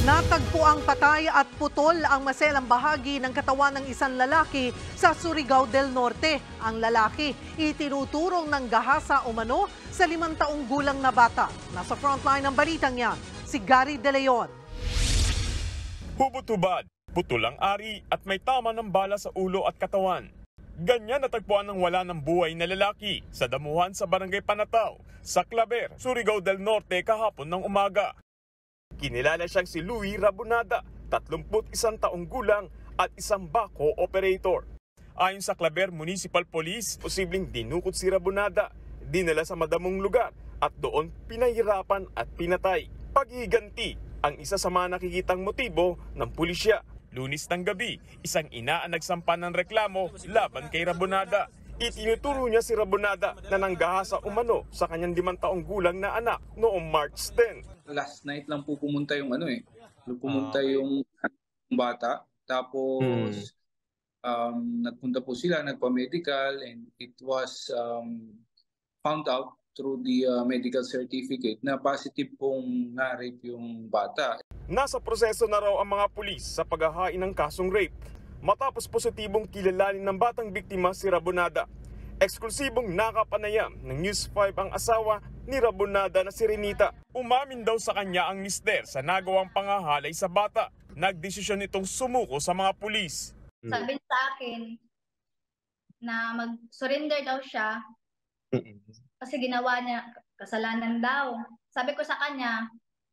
Natagpuang patay at putol ang maselang bahagi ng katawan ng isang lalaki sa Surigao del Norte. Ang lalaki itinuturong ng gahasa umano sa 5 taong gulang na bata. Nasa frontline ng balitang yan, si Gary De Leon. Hubot-hubad, putol ang ari at may tama ng bala sa ulo at katawan. Ganyan natagpuan ng wala ng buhay na lalaki sa damuhan sa Barangay Panataw, sa Claver, Surigao del Norte kahapon ng umaga. Kinilala siyang si Louie Rabonada, 31 taong gulang at isang bako operator. Ayon sa Claver Municipal Police, posibleng dinukot si Rabonada, dinala sa madamong lugar at doon pinahirapan at pinatay. Paghiganti ang isa sa mga nakikitang motibo ng pulisya. Lunes ng gabi, isang ina ang nagsampa ng reklamo laban kay Rabonada. Itinuturo niya si Rabonada na nanggahasa umano sa kanyang 5 taong gulang na anak noong March 10. Last night lang po pumunta yung pumunta yung bata. Tapos nagpunta po sila, nagpa-medical, and it was found out through the medical certificate na positive pong na-rape yung bata. Nasa proseso na raw ang mga pulis sa paghahain ng kasong rape matapos positibong kilalanin ng batang biktima si Rabonada. Eksklusibong nakapanayam ng News 5 ang asawa ni Rabonada na si Renita. Umamin daw sa kanya ang mister sa nagawang pangahalay sa bata. Nagdesisyon itong sumuko sa mga pulis. Sabi sa akin na mag-surrender daw siya kasi ginawa niya kasalanan daw. Sabi ko sa kanya,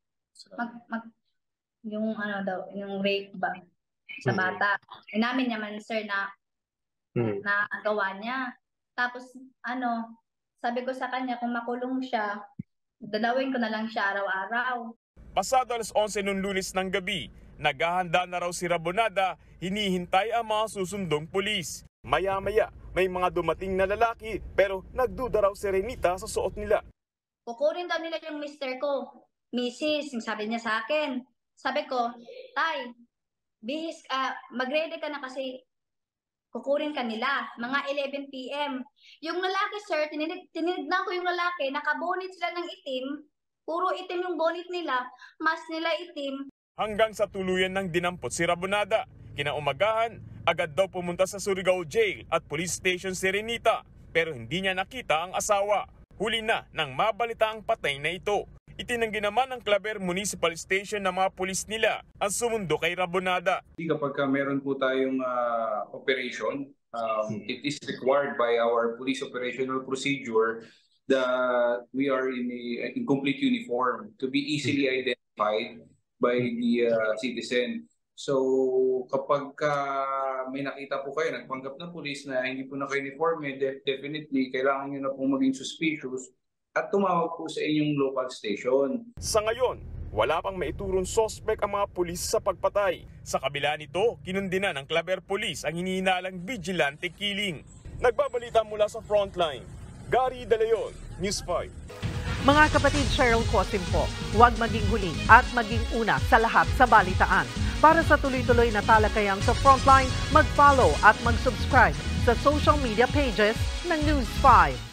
yung rape ba sa bata. Inamin niya man, sir, na nagawa niya. Tapos sabi ko sa kanya kung makulong siya, dadawin ko na lang siya araw-araw. Pasado alas 11 noong Lunes ng gabi, naghahanda na raw si Rabonada, hinihintay ang mga susundong pulis. Maya-maya, may mga dumating na lalaki pero nagduda raw si Renita sa suot nila. Kukurin daw nila yung mister ko. Mrs., sabi niya sa akin. Sabi ko, tay, bihis, mag-ready ka na kasi kukurin ka nila, mga 11 PM. Yung lalaki, sir, tinignan ko yung lalaki, nakabonit sila ng itim, puro itim yung bonit nila, mas nila itim. Hanggang sa tuluyan ng dinampot si Rabonada. Kinaumagahan, agad daw pumunta sa Surigao Jail at Police Station si Renita, pero hindi niya nakita ang asawa. Huli na nang mabalita ang patay na ito. Itinanggi naman ng Claver Municipal Station ng mga pulis nila ang sumundo kay Rabonada. Kapag meron po tayong operation, it is required by our police operational procedure that we are in complete uniform to be easily identified by the citizen. So kapag may nakita po kayo, nagpanggap na pulis na hindi po naka-uniforme, definitely kailangan nyo na po maging suspicious at tumawag po sa inyong local station. Sa ngayon, wala pang maiturong sospek ang mga pulis sa pagpatay. Sa kabila nito, kinundina ng Claver Police ang hinihinalang vigilante killing. Nagbabalita mula sa frontline, Gary De Leon, News 5. Mga kapatid, Cheryl Cosim po, huwag maging huli at maging una sa lahat sa balitaan. Para sa tuloy-tuloy na talakayan sa frontline, mag-follow at mag-subscribe sa social media pages ng News 5.